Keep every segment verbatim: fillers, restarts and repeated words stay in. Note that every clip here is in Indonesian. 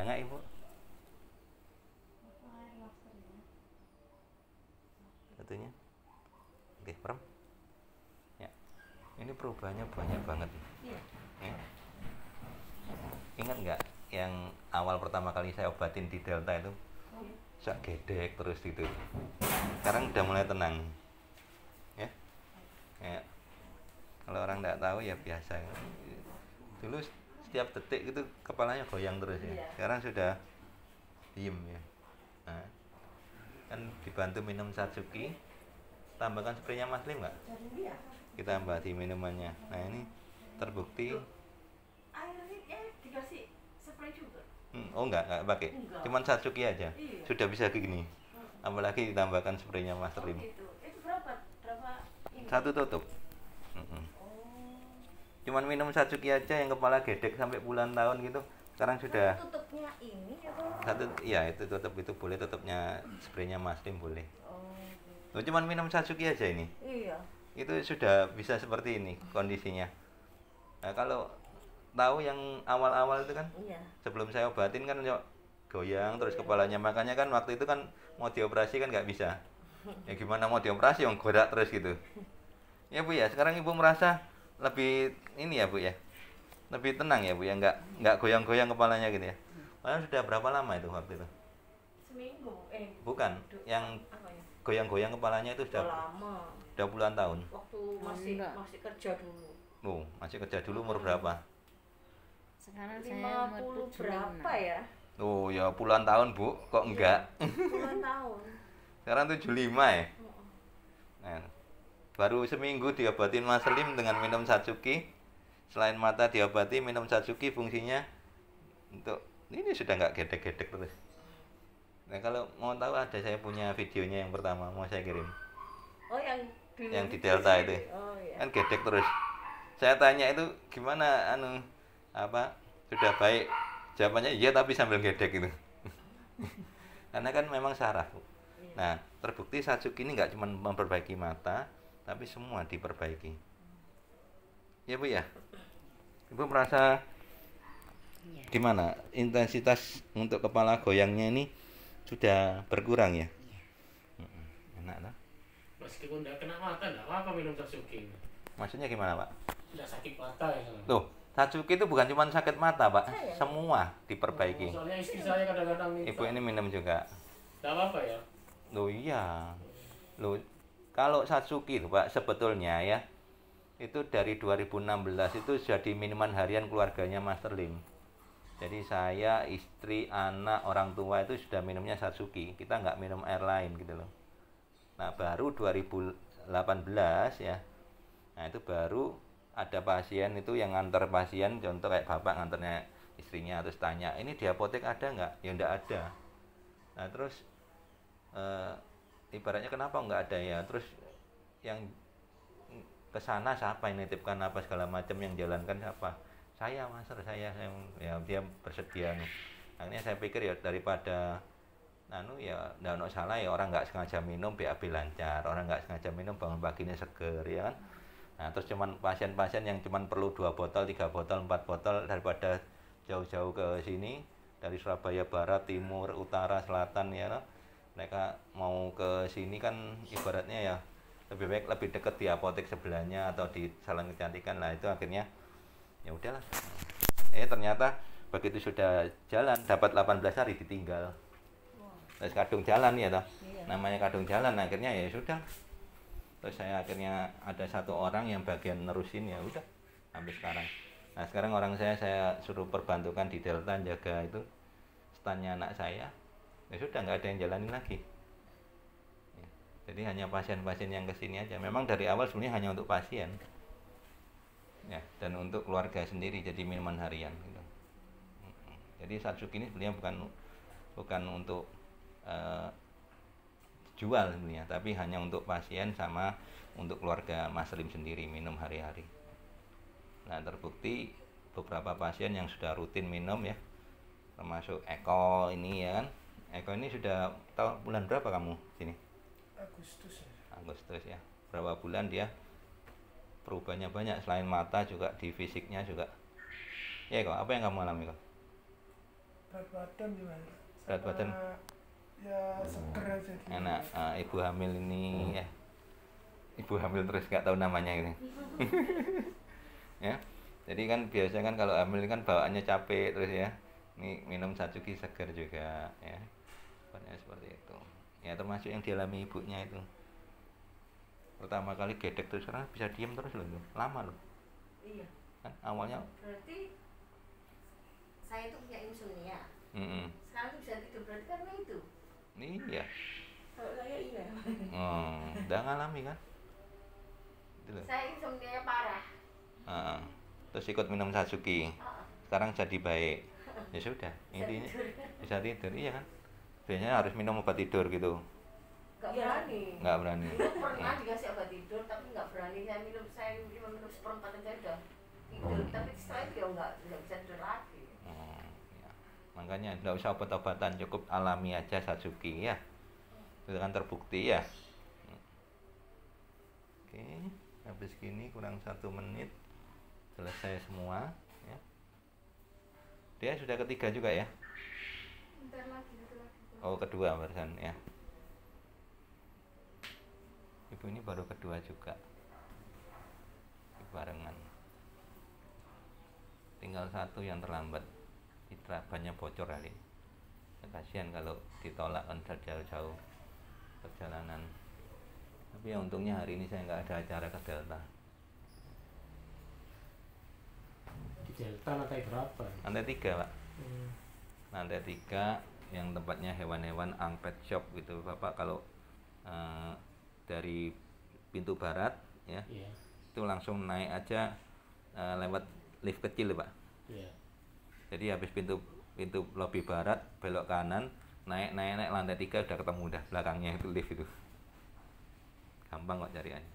nggak Ibu? Satunya. Oke, perem. Ya. Ini perubahannya banyak banget. Iya. Ya. Ingat nggak yang awal pertama kali saya obatin di Delta itu? Sak gedek terus gitu. Sekarang udah mulai tenang. Ya. Ya. Kalau orang nggak tahu ya biasa. Dulu setiap detik itu kepalanya goyang terus ya. Sekarang sudah diem ya. Nah, kan dibantu minum Satsuki, tambahkan spraynya Mas Lim nggak? Kita tambah di minumannya. Nah ini terbukti. Airnya dikasih spray juga. Hmm, oh enggak, enggak pakai. Cuman Satsuki aja. Iya. Sudah bisa kayak gini. Apalagi ditambahkan spraynya Mas Oh, Lim. gitu. Itu berapa? Berapa ini? Satu tutup. Mm-mm. Oh. Cuman minum Satsuki aja yang kepala gedek sampai puluhan tahun gitu. Sekarang sudah Tutupnya ini apa? satu, iya itu tutup itu boleh, tutupnya spraynya Mas Lim boleh. Oh. Loh, cuman minum Satsuki aja ini. Iya. Itu sudah bisa seperti ini kondisinya. Nah, kalau tahu yang awal-awal itu kan, Iya. sebelum saya obatin kan yuk, goyang terus kepalanya, makanya kan waktu itu kan mau dioperasi kan nggak bisa. Ya gimana mau dioperasi yang gerak terus gitu. Ya Bu ya, sekarang Ibu merasa lebih ini ya Bu ya, lebih tenang ya Bu ya, nggak nggak goyang-goyang kepalanya gitu ya. Padahal sudah berapa lama itu waktu itu? Seminggu. Eh. Bukan, yang Apa ya? goyang-goyang kepalanya itu Udah sudah lama. udah puluhan tahun. Waktu masih Enggak. masih kerja dulu. Oh, masih kerja dulu umur berapa? Sekarang saya lima umur puluh tujuh puluh berapa lima. ya? Oh ya puluhan tahun Bu, kok enggak? Puluhan tahun. Sekarang tujuh puluh lima ya. Nah, baru seminggu diobatin Mas Lim dengan minum Satsuki. Selain mata diobati minum Satsuki, fungsinya untuk ini sudah nggak gedek-gedek terus. Nah kalau mau tahu ada saya punya videonya yang pertama mau saya kirim. Oh yang dulu Yang di Delta itu. Oh iya. Kan gedek terus. Saya tanya itu gimana anu apa sudah baik? Jawabannya iya tapi sambil gedek gitu. Karena kan memang saraf. Nah, terbukti Satsuki ini nggak cuma memperbaiki mata, tapi semua diperbaiki. Ya Bu ya. Ibu merasa Iya. gimana? Intensitas untuk kepala goyangnya ini sudah berkurang ya? Mm-mm. Enak lah. Meskipun tidak kena mata, tidak apa-apa minum Satsuki. Maksudnya gimana Pak? Tidak sakit mata ya. Tuh, Satsuki itu bukan cuma sakit mata Pak, semua diperbaiki. Oh, soalnya istri saya kadang-kadang minta. Ibu ini minum juga. Tidak apa-apa ya. Loh iya. Loh, kalau Satsuki itu Pak sebetulnya ya itu dari dua ribu enam belas itu jadi minuman harian keluarganya Master Lim. Jadi saya, istri, anak, orang tua itu sudah minumnya Satsuki. Kita nggak minum air lain gitu loh. Nah baru dua ribu delapan belas ya. Nah itu baru ada pasien itu yang nganter pasien, contoh kayak bapak nganternya istrinya terus tanya, ini di apotek ada nggak? Ya nggak ada. Nah terus e, ibaratnya kenapa nggak ada ya? Terus yang kesana siapa yang nitipkan apa segala macam, yang jalankan siapa? Saya master, saya, saya ya dia bersedia. Akhirnya saya pikir ya daripada anu ya nggak ono salah ya, orang nggak sengaja minum B A B lancar, orang nggak sengaja minum bangun paginya seger ya kan. Nah terus cuman pasien-pasien yang cuman perlu dua botol, tiga botol, empat botol, daripada jauh-jauh ke sini dari Surabaya Barat, Timur, Utara, Selatan ya kan. Mereka mau ke sini kan ibaratnya ya lebih baik lebih dekat di apotek sebelahnya atau di salon kecantikan lah, itu akhirnya ya udahlah. Eh ternyata begitu sudah jalan dapat delapan belas hari ditinggal. Terus kadung jalan ya toh. Namanya kadung jalan, akhirnya ya sudah. Terus saya akhirnya ada satu orang yang bagian nerusin, ya udah sampai sekarang. Nah sekarang orang saya saya suruh perbantukan di Delta jaga itu standnya anak saya. Ya sudah nggak ada yang jalanin lagi. Jadi hanya pasien-pasien yang kesini aja. Memang dari awal sebenarnya hanya untuk pasien, ya, dan untuk keluarga sendiri. Jadi minuman harian. Gitu. Jadi Satsuki ini sebenarnya bukan bukan untuk uh, jual sebenarnya, tapi hanya untuk pasien sama untuk keluarga Mas Lim sendiri minum hari-hari. Nah terbukti beberapa pasien yang sudah rutin minum ya, termasuk Eko ini ya kan. Eko ini sudah tahu bulan berapa kamu sini? Agustus ya. Agustus ya. Berapa bulan dia perubahannya banyak, selain mata juga di fisiknya juga. Ya kok, apa yang kamu alami kok? berat badan gimana? Berat Sama badan? Ya seger aja gitu. Enak. Ah, ibu hamil ini ya. Ibu hamil terus nggak tahu namanya ini. Ya. Jadi kan biasanya kan kalau hamil kan bawaannya capek terus ya. Ini minum Satsuki seger juga ya. Pokoknya seperti itu. Ya termasuk yang dialami ibunya itu. Pertama kali gedek terus sekarang bisa diem terus loh. Lama loh. Iya. Kan awalnya Berarti saya itu punya insomnia. mm Sekarang tuh bisa tidur berarti karena itu. iya. Kalau saya iya. Oh, udah ngalami kan? Itu loh. Saya insomnia parah. Ah, terus ikut minum Satsuki. Ah, Sekarang jadi baik. Ya sudah, intinya bisa tidur, iya kan? Biasanya harus minum obat tidur gitu. Gak berani. Nggak berani. Dulu pernah dikasih obat tidur tapi nggak berani. Saya minum, saya cuma minum seperempat aja udah tidur. Tapi setelah itu ya nggak nggak bisa tidur lagi. Oh, ya. Makanya nggak usah obat-obatan, cukup alami aja Satsuki ya. Itu kan terbukti ya. Oke, habis gini kurang satu menit selesai semua ya. Dia sudah ketiga juga ya. Bentar lagi, bentar lagi. Oh, kedua barusan ya. Ibu ini baru kedua juga. Barengan. Tinggal satu yang terlambat. Citra banyak bocor kali. Kasihan kalau ditolak kan jauh-jauh perjalanan. Tapi ya untungnya hari ini saya nggak ada acara ke Delta. Di Delta lantai berapa? Lantai tiga pak. Hmm. Lantai tiga yang tempatnya hewan-hewan angpet shop gitu bapak. Kalau eh, dari pintu barat ya Iya. itu langsung naik aja eh, lewat lift kecil pak. Iya. Jadi habis pintu pintu lobi barat belok kanan naik naik naik lantai tiga udah ketemu udah belakangnya itu lift itu. Gampang kok cariannya.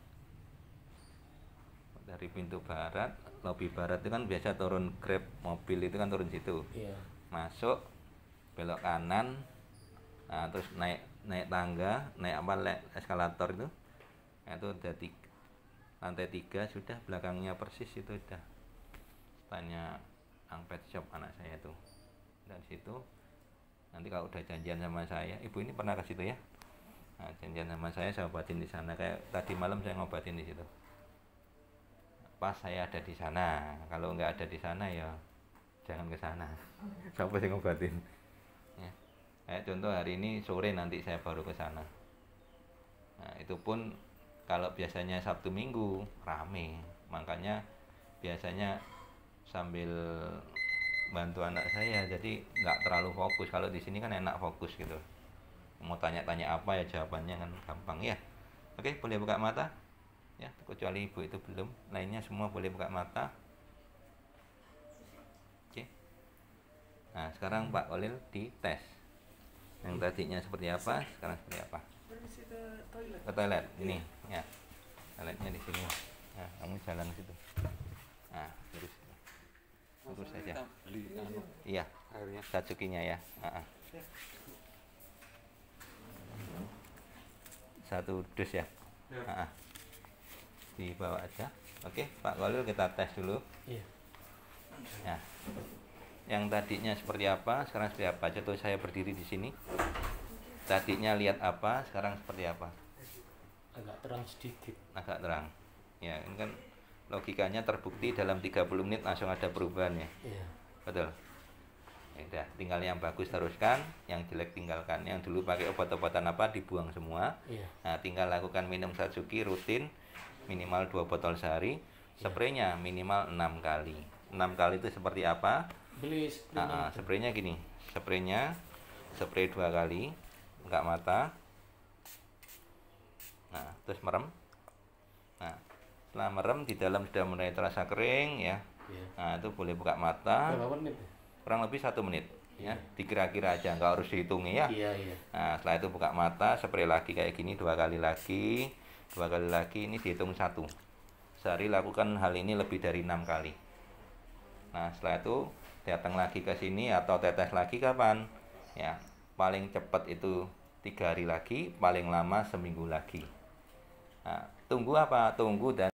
Dari pintu barat lobi barat itu kan biasa turun Grab mobil itu kan turun situ. Iya. Masuk belok kanan, nah, terus naik naik tangga naik apa le- eskalator itu. Nah, itu udah di lantai tiga sudah belakangnya persis itu udah tanya angpet shop anak saya tuh. Dan situ nanti kalau udah janjian sama saya, ibu ini pernah ke situ ya. Nah, janjian sama saya saya obatin di sana kayak tadi malam saya ngobatin di situ. Pas saya ada di sana, kalau nggak ada di sana ya jangan ke sana. Sampai saya ngobatin. Ya. Kayak contoh hari ini sore nanti saya baru ke sana. Nah, itu pun kalau biasanya Sabtu Minggu rame, makanya biasanya sambil bantu anak saya, jadi nggak terlalu fokus. Kalau di sini kan enak fokus gitu. Mau tanya-tanya apa ya jawabannya kan gampang ya. Oke, boleh buka mata. Ya, kecuali ibu itu belum. Lainnya semua boleh buka mata. Oke. Nah, sekarang Pak Olil dites. Yang tadinya seperti apa, sekarang seperti apa? Permisi ke toilet. Ke toilet ini ya. Toiletnya di sini. Nah, kamu jalan ke situ. Nah, terus terus saja. Beli anu Iya, airnya. Satsukinya ya. Ah, ah. Satu dus ya. Ah, ah. Dibawa aja. Oke, Pak Kolil kita tes dulu. Iya. Ya. Yang tadinya seperti apa, sekarang seperti apa? Contoh saya berdiri di sini. Tadinya lihat apa, sekarang seperti apa? Agak terang sedikit. Agak terang. Ya, ini kan logikanya terbukti dalam tiga puluh menit langsung ada perubahan ya. Iya. Betul. Ya udah, tinggal yang bagus teruskan, yang jelek tinggalkan. Yang dulu pakai obat-obatan apa dibuang semua. Iya. Nah, tinggal lakukan minum Satsuki rutin minimal dua botol sehari. Spraynya minimal enam kali. enam kali itu seperti apa? Beli spray. Nah, spraynya gini. Spraynya spray dua kali, buka mata. Nah, terus merem. Nah, setelah merem di dalam sudah mulai terasa kering ya. Iya. Nah, itu boleh buka mata. Berapa menit? ya? Kurang lebih satu menit ya, Iya. dikira-kira aja, nggak harus dihitungi ya. Iya, iya. Nah, setelah itu buka mata, spray lagi kayak gini dua kali lagi, dua kali lagi, ini dihitung satu. Sehari lakukan hal ini lebih dari enam kali. Nah, setelah itu datang lagi ke sini atau tetes lagi kapan? Ya, paling cepat itu tiga hari lagi, paling lama seminggu lagi. Nah, tunggu apa? Tunggu dan